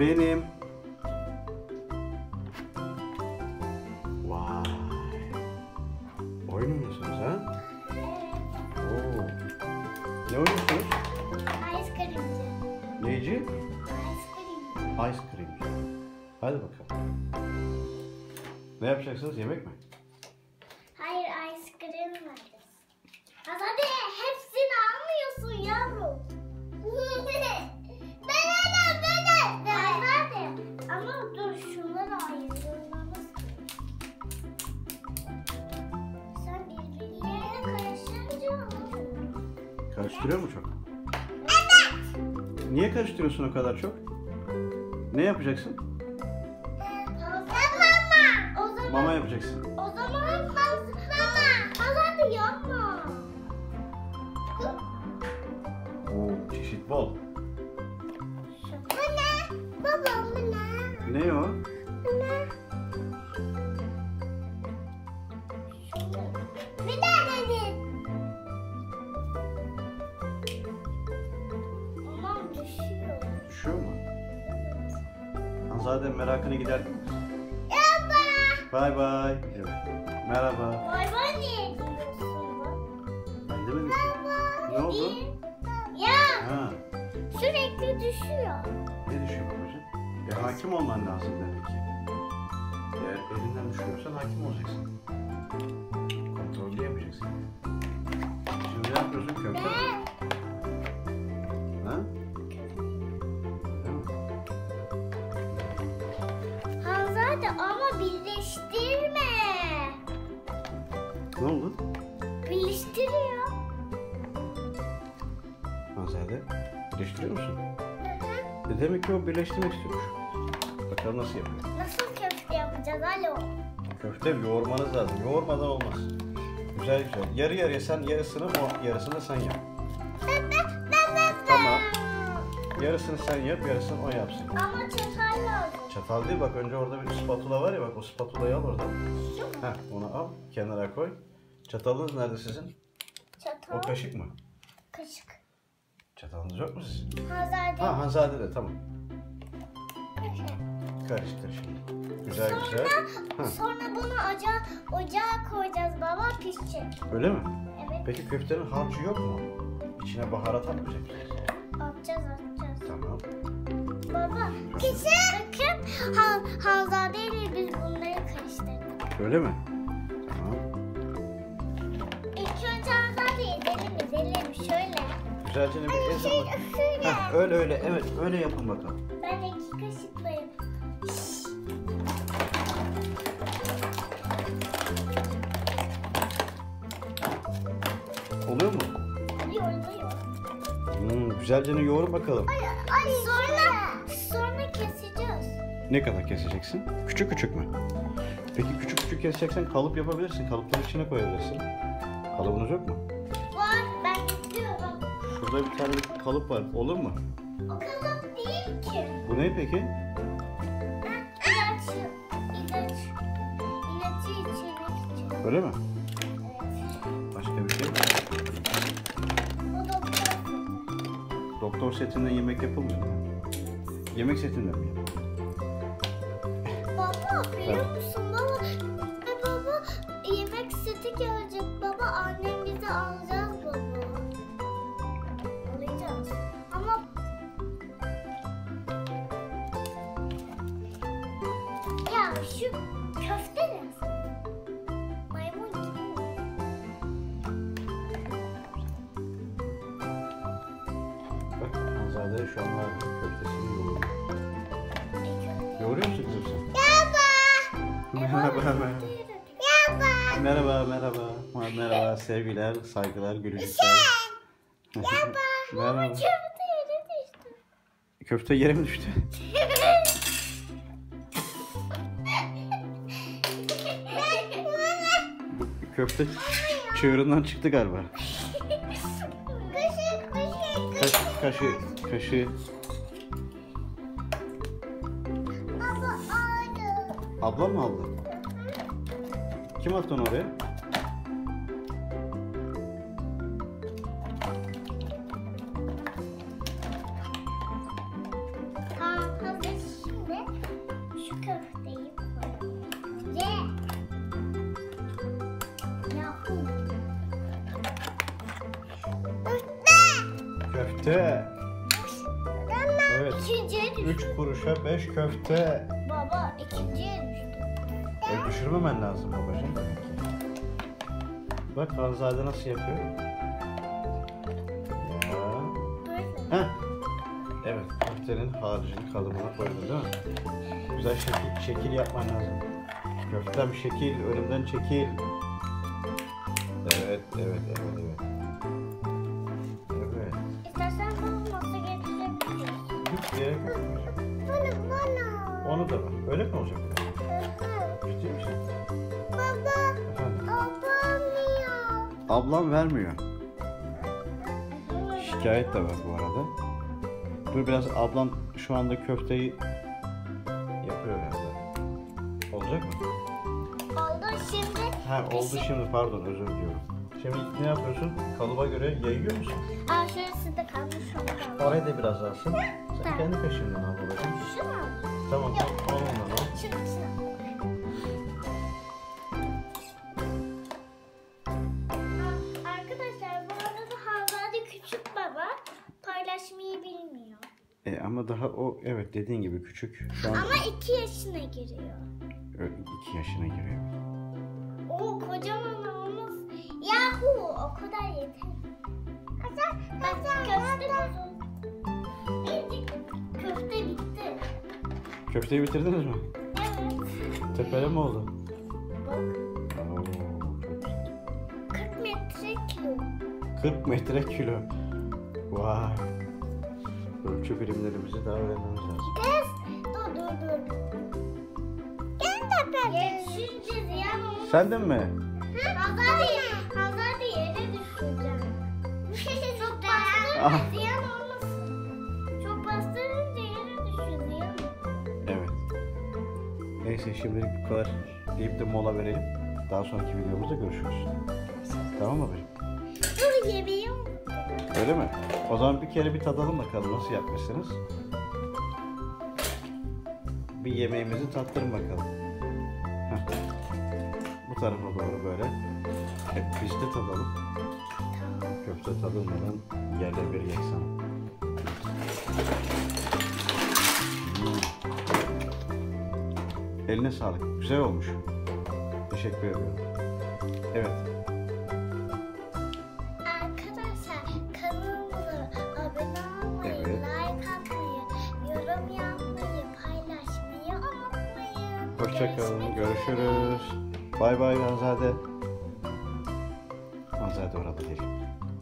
benim. Vay. Oyun oynuyorsunuz ha? Oo. Ne oynuyorsunuz? Ice creamci. Neyci? Ice cream. Ice cream. Hadi bakalım. Ne yapacaksınız? Yemek mi? Hayır, ice cream vereceğiz. Hadi hepsini almıyorsun yavrum. Ben. Hadi. Ama dur, şunları ayırmamız gerekiyor. Sen birbirlerine karışınca olmuyor. Karıştırıyor mu çok? Evet. Niye karıştırıyorsun o kadar çok? Ne yapacaksın? O zaman Mama yapacaksın. mama. Hadi yapma. Oo, çeşit bol. Bu ne? Babam bu ne? Ne o? Bu ne? Bir tane de. Aman düşüyor. Düşüyor mu? Hanzade merakını giderdi mi? Bay bay. Evet. Merhaba. Bay bay niye diyorsun bak? Ben demedim ki. Ne oldu? Ya Ha, sürekli düşüyor. ne düşüyor babacığım? Hakim olman lazım demek ki. Eğer elinden düşürüyorsan hakim olacaksın. Kontrollü yapacaksın. Şimdi ne yapıyorsun? Köfte mi? Ha? Değil mi? Hanzade ama birleştirme. Ne oldu? Birleştiriyor. Hanzade, birleştiriyor musun? Demek ki o birleştirmek istiyormuş. Bakalım nasıl yapıyor. Nasıl köfte yapacağız? Alo. Köfte yoğurmanız lazım. Yoğurmadan olmaz. Güzel güzel. Yarı yarıya sen yarısını, o yarısını sen yap. Tamam. Yarısını sen yap, yarısını o yapsın. Ama çatal lazım. Çatal değil, bak önce orada bir spatula var ya, bak o spatulayı al oradan. Şu mu? Heh, onu al, kenara koy. Çatalınız nerede sizin? Çatal. O kaşık mı? Kaşık. Çatalınız yok mu sizin? Hanzade. Ha, Hanzade de tamam. Karıştır şimdi. Güzel güzel. Ha, Sonra bunu ocağa koyacağız baba, pişecek. öyle mi? Evet. Peki köftenin harcı yok mu? İçine baharat atmayacak mısınız? Atacağız. Tamam. Baba. Bakın Hanzade ile biz bunları karıştırdık. Öyle mi? Tamam. İlk önce Hanzade'yi ezelim. Şöyle. Güzelce bir ez ama. Şöyle. Heh, öyle evet öyle yapın bakalım. Ben 2 kaşıklayayım. Oluyor mu? Oluyor. Güzelce yoğurun bakalım. Sonra keseceğiz. Ne kadar keseceksin? Küçük küçük mü? Peki küçük küçük keseceksen kalıp yapabilirsin. Kalıpların içine koyabilirsin. Kalıbınız yok mu? Var, ben gidiyorum. Şurada bir tane kalıp var. Olur mu? O kalıp değil ki. Bu ne peki? İlaç. İlacı içirmek için. Öyle mi? Başka bir şey mi? O doktor. Doktor setinden yemek yapılmıyor mu? Yemek setinden mi yapılıyor? Baba biliyor musun baba? Baba yemek seti gelecek baba. Annem bize alacağız baba. Alacağız. Ama ya şu köfte ne? Maymun gibi. Bak Hanzade şu an var. Köftesini yoğuruyor. Yoğuruyor musun kızım sen? Merhaba. Merhaba. Merhaba. Sevgiler, saygılar, gülücükler. Merhaba. Köfte yere düştü. Köfte yere mi düştü? Köfte çığırından çıktı galiba. Kaşı. Baba aldı. Ablam mı aldı? Kim attı onu oraya? Tamam hazır. köfte. Evet. İkinciye düştü. 3 kuruşa 5 köfte. Baba ikinciye düştü. Düşürmemen lazım babacığım demek ki. Bak Hanzade nasıl yapıyor? Ya. Böyle. Heh. Evet, köftenin harcını kalıbına koydun değil mi? Güzel şekil yapman lazım. Köftem şekil, önümden çekil. Evet. Evet. İstersen bana masa getirebiliriz. Hiç gerek yok. Bana. Onu da ver. Öyle mi olacak? Ciddi misin? Baba. Efendim? Ablamıyor. Ablam vermiyor. Şikayet de var bu arada. Dur biraz ablam şu anda köfteyi yapıyor herhalde. Olacak mı? Oldu şimdi. Ha oldu şimdi, pardon, özür diliyorum. Şimdi ne yapıyorsun? Kalıba göre yayıyor musun? Aa şurası da kalmış. Şunu da al. Oraya da biraz alsın. Sen Tamam. kendi kaşığından al babacığım. Şunu al. Tamam, Yok. onunla al. Şunu Arkadaşlar bu arada Hanzade küçük baba paylaşmayı bilmiyor. Ama daha o, evet, dediğin gibi küçük. Şu an Ama 2 yaşına giriyor. 2 yaşına giriyor. O kocaman olmaz. Yahu o kadar yeter. Bak köfte bozuldu. Birazcık köfte bitti. Köfteyi bitirdiniz mi? Evet. Tepele mi oldu? Bak Oo, çok güzel. 40 metre kilo. 40 metre kilo. Vay. Ölçü birimlerimizi daha öğrenmemiz lazım. Kız. Dur. Gel de ben. Yetişince ziyan olmaz. Sen de mi? Hanzade yere düşüreceğim. Çok Ah. bastırınca ziyan olmasın. Çok bastırınca yere düşür ziyan olmasın. Evet. Neyse şimdilik bu kadar deyip de mola verelim. Daha sonraki videomuzda görüşürüz. Tamam mı benim? Dur yemeği unuttum. Öyle mi? O zaman bir kere bir tadalım bakalım nasıl yapmışsınız. Bir yemeğimizi tattırın bakalım. Heh. Bu tarafa doğru böyle. Hep biz de tadalım. Köfte tadılmadan yerle bir yeksan. Eline sağlık. Güzel olmuş. Teşekkür ediyorum. Evet. Arkadaşlar kanalımıza abone olmayı, Evet. like atmayı, yorum yapmayı, paylaşmayı unutmayın. Hoşçakalın. Görüşürüz. Bay bay Hanzade. Hanzade orada değil.